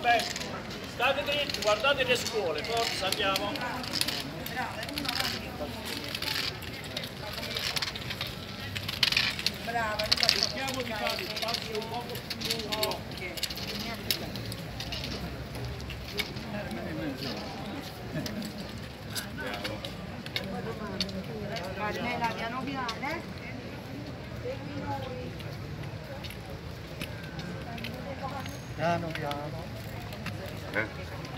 Vabbè, state dritti, guardate le scuole, forza, andiamo. Brava, cerchiamo di fare spazio un poco più lungo. Carmela, piano piano, segui noi. Piano piano.